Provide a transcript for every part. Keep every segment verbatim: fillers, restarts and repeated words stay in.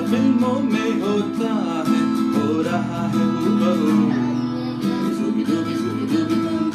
फिल्मों में होता है, हो रहा है हूबहू। जुबी जुबी जुबी जुबी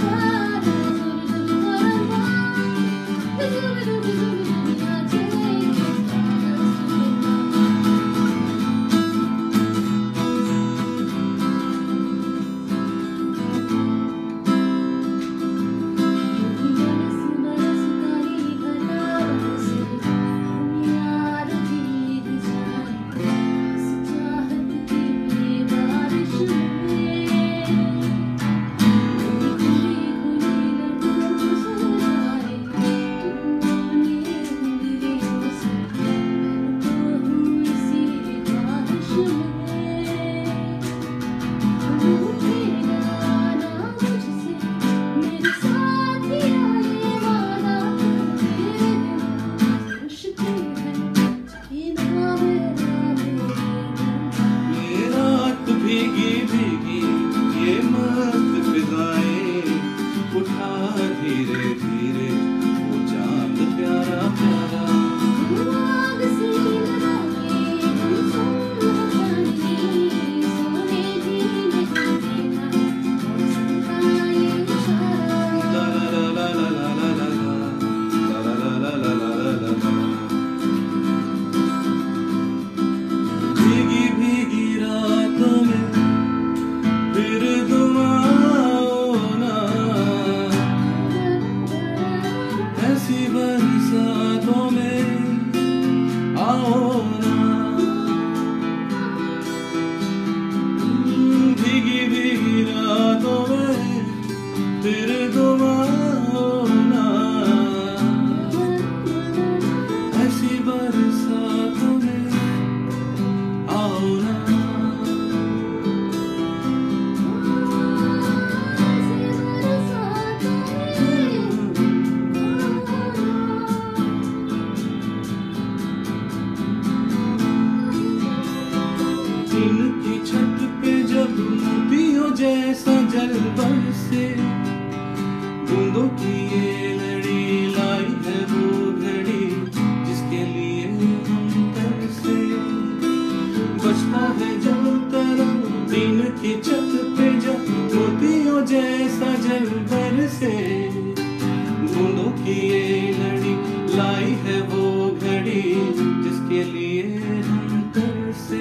जैसा जल बरसे, बूंदों की ये लड़ी लाई है वो घड़ी जिसके लिए हम तरसे। बचता है जब तरह दिन की छत पे जब मोतियों जैसा जल बरसे, बूंदों की ये लड़ी लाई है वो घड़ी जिसके लिए हम तरसे।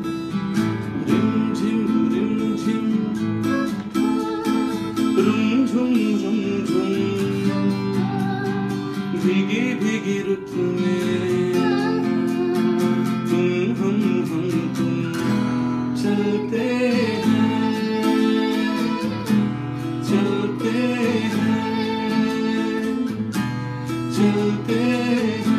भीगी भीगी रुत में तुम हम हम तुम चलते हैं, चलते हैं, चलते हैं।